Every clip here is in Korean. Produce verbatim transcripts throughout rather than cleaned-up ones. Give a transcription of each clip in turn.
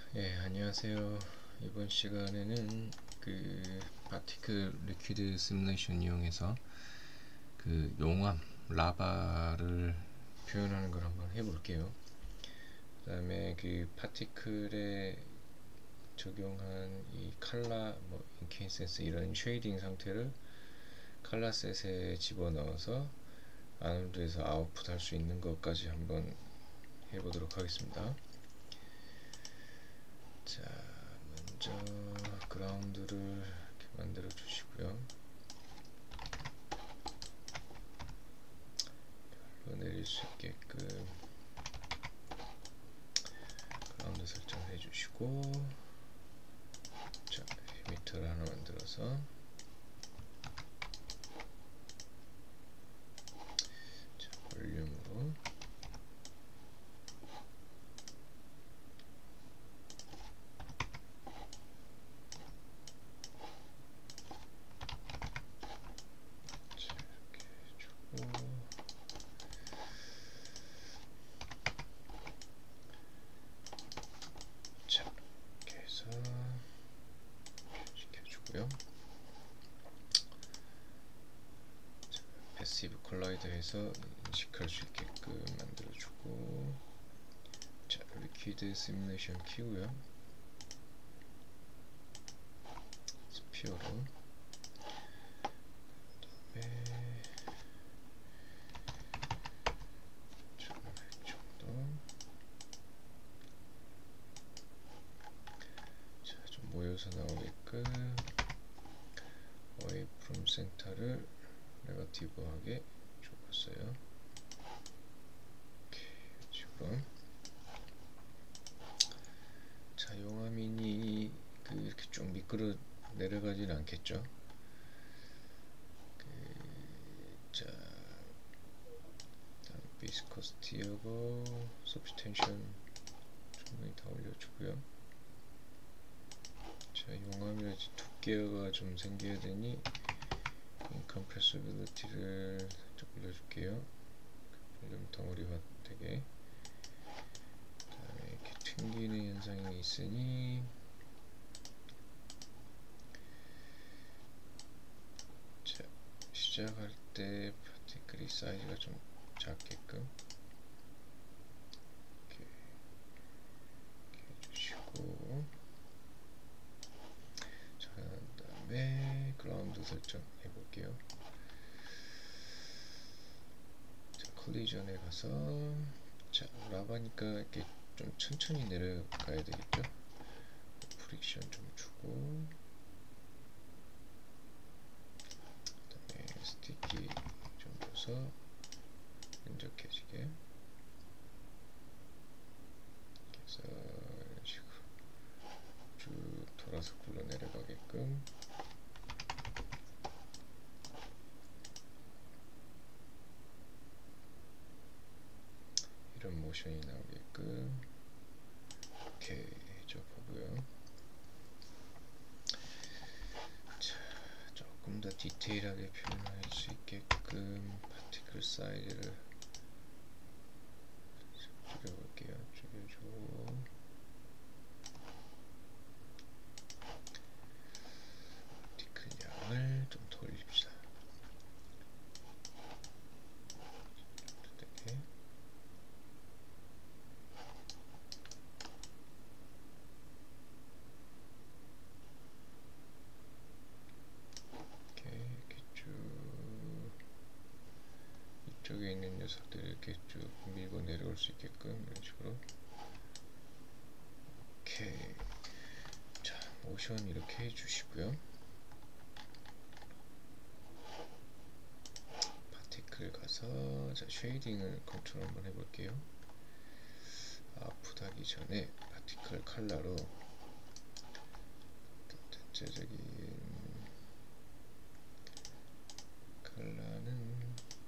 예, 안녕하세요. 이번 시간에는 그 파티클 리퀴드 시뮬레이션 이용해서 그 용암, 라바를 표현하는 걸 한번 해볼게요. 그 다음에 그 파티클에 적용한 이 칼라, 뭐 인케인센스 이런 쉐이딩 상태를 칼라셋에 집어넣어서 아노드에서 아웃풋 할 수 있는 것까지 한번 해보도록 하겠습니다. 자, 먼저 그라운드를 이렇게 만들어 주시고요. 별로 내릴 수 있게끔 그라운드 설정을 해주시고, 자, 에미터를 하나 만들어서, 자, 볼륨으로 패시브 컬라이더에서 인식할 수 있게끔 만들어주고, 자, 리퀴드 시뮬레이션 키우고요. 스피어로 그다음에 정도 자, 좀 모여서 나오게끔 away from center를 네거티브하게 좁혔어요. 이렇게 식으로. 자, 용암인이 그 이렇게 쭉 미끄러 내려가진 않겠죠. 그, 자, 비스커스티하고 서브스텐션 충분히 다 올려주고요. 자, 용암이 두께가 좀 생겨야 되니 인컴프레시빌리티를 살짝 올려줄게요. 볼륨 덩어리화 되게. 그 다음에 이렇게 튕기는 현상이 있으니 자, 시작할 때 파티클이 사이즈가 좀 작게끔 이렇게, 이렇게 해주시고, 자, 그 다음에 그라운드 설정 해볼게요. 자, 컬리전에 가서, 자, 라바니까 이렇게 좀 천천히 내려가야 되겠죠. 프릭션 좀 주고, 그 다음에 스티키 좀 줘서 끈적해지게. 그래서 이런 식으로 쭉 돌아서 굴러 내려가게끔. 이런 모션이 나오게끔 이렇게 접하고요. 자, 조금 더 디테일하게 표현할 수 있게끔 파티클 사이즈를 줄여볼게요. 줄여주고, 파티클 양을 좀 더 올립시다. 되게. 이렇게, 이렇게 쭉 이쪽에 있는 녀석들을 이렇게 쭉 밀고 내려올 수 있게끔 이런 식으로. 오케이. 자, 모션 이렇게 해주시고요. 파티클 가서, 자, 쉐이딩을 컨트롤 한번 해볼게요. 아웃풋 하기 전에 파티클 컬러로 전체적인 컬러는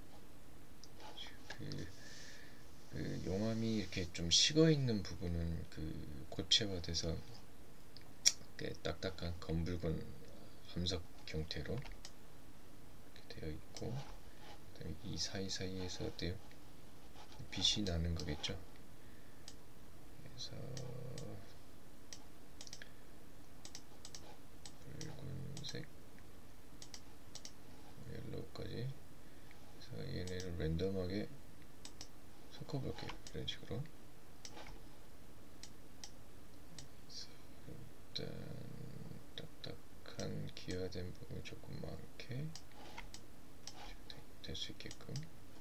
그, 그 용암이 이렇게 좀 식어있는 부분은 그 고체화돼서 딱딱한 검붉은 암석 형태로 이렇게 되어 있고, 그다음에 이 사이사이에서 어때요? 빛이 나는 거겠죠. 그래서 가된 부분을 조금만 이렇게 될 수 있게끔.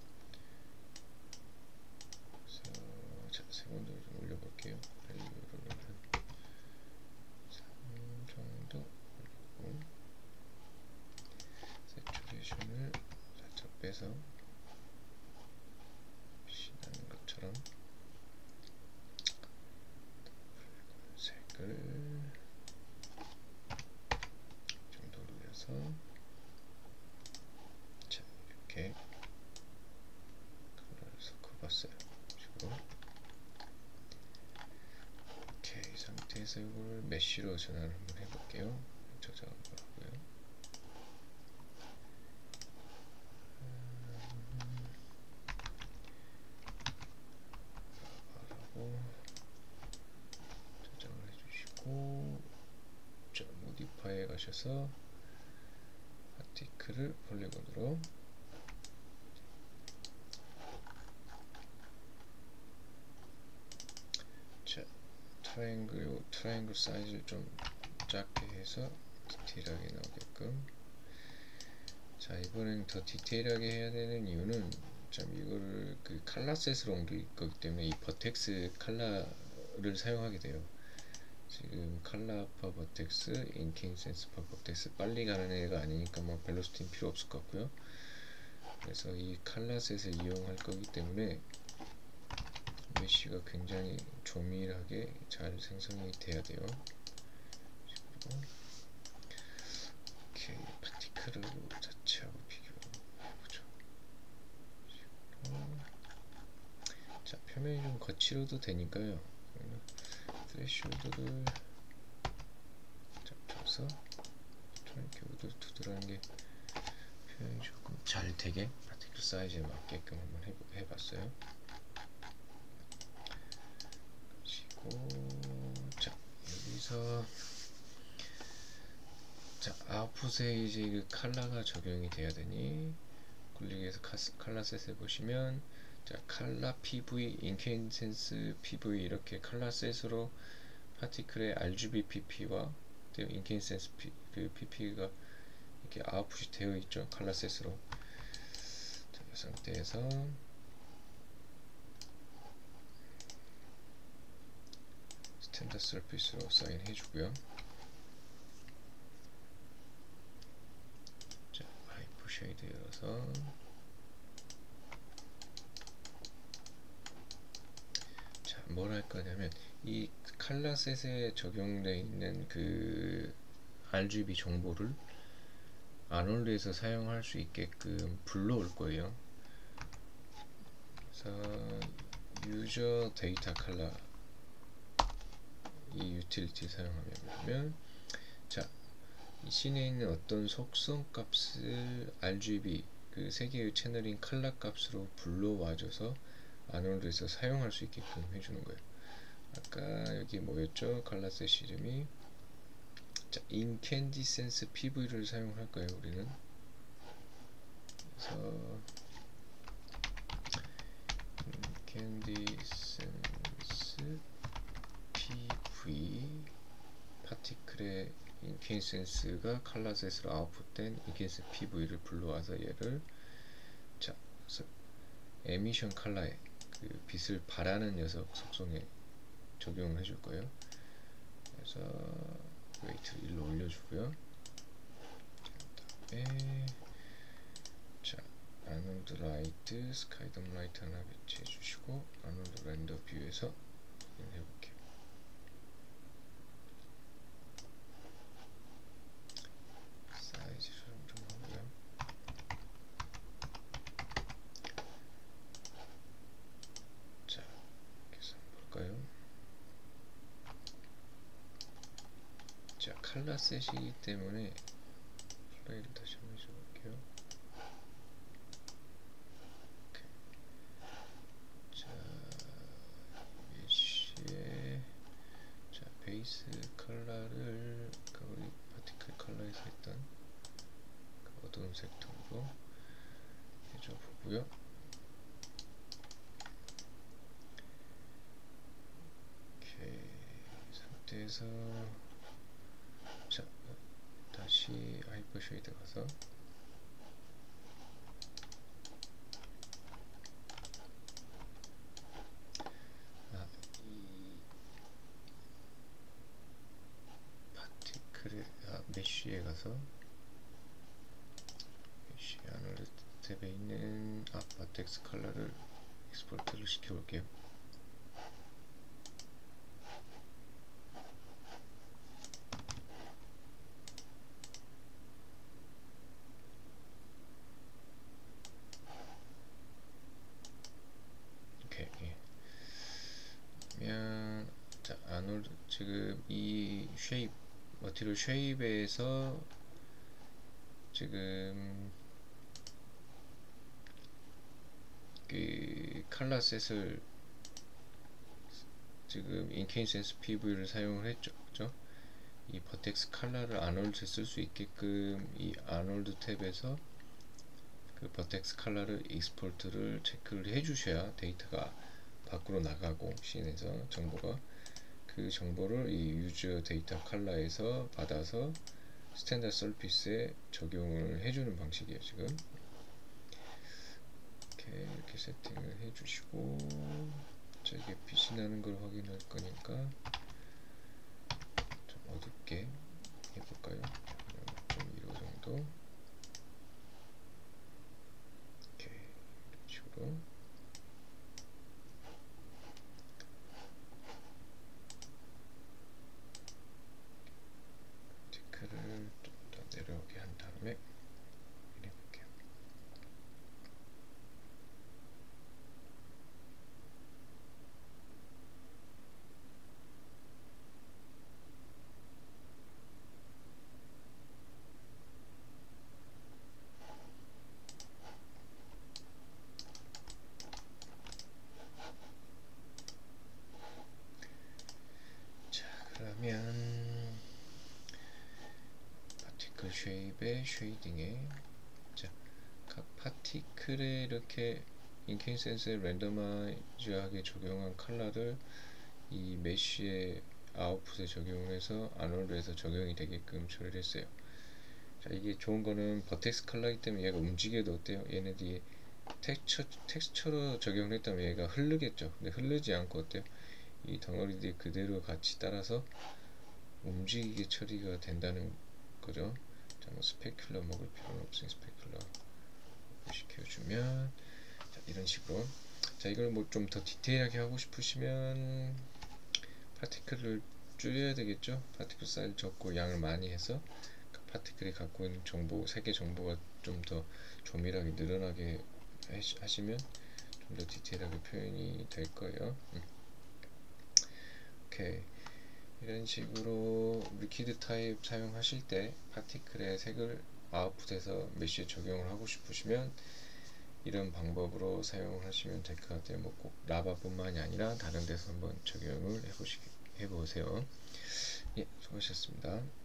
그래서 자, 세번도를 좀 올려볼게요. 밸류를 한 삼 정도 올리고, 세츄레이션을 살짝 빼서 빛이 나는 것처럼 붉은색을 정도 올려서, 자, 이렇게 컬러를 섞어봤어요. 식으로. 오케이, 이 상태에서 이걸 메쉬로 전환을 한번 해볼게요. 저장을 하고요. 바라고 저장을 해주시고, 자, 모디파이에 가셔서 파티클을 폴리곤으로, 자, 트라이앵글, 트라이앵글 사이즈를 좀 작게 해서 디테일하게 나오게끔. 자, 이번엔 더 디테일하게 해야 되는 이유는 참 이거를 그 칼라셋으로 옮길 거기 때문에 이 버텍스 칼라를 사용하게 돼요. 지금 칼라파 버텍스, 인킹센스파 버텍스 빨리 가는 애가 아니니까 뭐 벨로시티는 필요 없을 것 같고요. 그래서 이 칼라셋을 이용할 거기 때문에 메쉬가 굉장히 조밀하게 잘 생성이 돼야 돼요. 그리고 오케이, 파티클을 자체하고 비교해보죠. 자, 표면이 좀 거칠어도 되니까요. 스레시홀드를 잡혀서 이렇게 우두두두라는 게 표현이 조금 잘 되게 파티클 사이즈에 맞게끔 한번 해보, 해봤어요. 그리고 자, 여기서 자, 아웃풋에 이제 그 칼라가 적용이 돼야 되니 굴리기에서 칼라셋을 보시면, 자, 칼라 피브이, 인캔센스 피브이 이렇게 칼라셋으로 파티클의 알지비 피피와 인캔센스 피, 그 피피가 이렇게 아웃풋이 되어 있죠. 칼라셋으로. 자, 이 상태에서 스탠더드 서피스로 사인 해주고요. 자, 하이퍼 쉐이드 열어서 자, 뭘 할 거냐면 이 칼라셋에 적용되어 있는 그 알지비 정보를 아놀드에서 사용할 수 있게끔 불러올 거예요. 그래서 유저 데이터 칼라 이 유틸리티 사용하면, 자, 이 씬에 있는 어떤 속성 값을 알지비 그 세 개의 채널인 칼라 값으로 불러와줘서 아놀드에서 사용할 수 있게끔 해주는 거예요. 아까 여기 뭐였죠? 칼라셋 이름이, 자, 인캔디센스 피브이를 사용할 거예요. 우리는. 그래서 인캔디센스 피브이 파티클의 인캔센스가 칼라셋으로 아웃풋된 인캔센스 피브이를 불러와서 얘를, 자, 그래서 에미션 칼라에 그 빛을 발하는 녀석 속성에 적용을 해줄 거예요. 그래서 웨이트를 일로 올려주고요. 그다음에 자, 아놀드 라이트, 스카이덤 라이트 하나 배치해 주시고 아놀드 렌더 뷰에서 해볼게요. 사이즈 좀 하고요. 자, 계산 볼까요? 자, 칼라셋이기 때문에 플레이를 다시 한번 해줘볼게요. 자, 메쉬에 자, 베이스 컬러를 그 우리 파티클 컬러에서 했던 그 어두운 색톤으로 해줘 보고요. 오케이, 이 상태에서 자, 다시 다시 하이퍼 쉐이드 가서 아, 이 파티클에 아, 메쉬에 가서 메쉬 아놀드 탭에 있는 아, 바텍스 컬러를 익스포트를 시켜 볼게요. 그러면 자, 아놀드 지금 이 쉐입 머티리얼 쉐입에서 지금 그 컬러 셋을 지금 인케인센스 피브이를 사용을 했죠. 그죠? 이 버텍스 컬러를 아놀드에 쓸 수 있게끔 이 아놀드 탭에서 그 버텍스 컬러를 익스포트를 체크를 해주셔야 데이터가 밖으로 나가고 씬에서 정보가 그 정보를 이 유저 데이터 컬러에서 받아서 스탠다드 서피스에 적용을 해주는 방식이에요. 지금 이렇게, 이렇게 세팅을 해주시고 자, 이게 빛이 나는 걸 확인할 거니까 좀 어둡게 해볼까요? 영 점 일오 정도 이렇게 이런 식으로 티크를 좀 더 내려오게 한 다음에 해볼게요. 자, 그러면 파티클 쉐입의 쉐이딩에 자, 각 파티클에 이렇게 인케인센스에 랜더마이즈하게 적용한 컬러를 이 메쉬의 아웃풋에 적용해서 아놀드에서 적용이 되게끔 처리를 했어요. 자, 이게 좋은 거는 버텍스 컬러이기 때문에 얘가 움직여도 어때요? 얘네들이 텍스처, 텍스처로 적용을 했다면 얘가 흐르겠죠. 근데 흐르지 않고 어때요? 이 덩어리들이 그대로 같이 따라서 움직이게 처리가 된다는 거죠. 자, 뭐 스페큘러 먹을 필요는 없으니 스페큘러 시켜주면 자, 이런 식으로 자, 이걸 뭐 좀 더 디테일하게 하고 싶으시면 파티클을 줄여야 되겠죠. 파티클 사이즈 적고 양을 많이 해서 그 파티클이 갖고 있는 정보, 색의 정보가 좀 더 조밀하게 늘어나게 하시면 좀 더 디테일하게 표현이 될 거예요. 음. 오케이. 이런 식으로 리퀴드 타입 사용하실 때 파티클의 색을 아웃풋에서 메쉬에 적용을 하고 싶으시면 이런 방법으로 사용을 하시면 될 것 같아요. 뭐 꼭 라바뿐만이 아니라 다른 데서 한번 적용을 해보시, 해보세요. 예, 수고하셨습니다.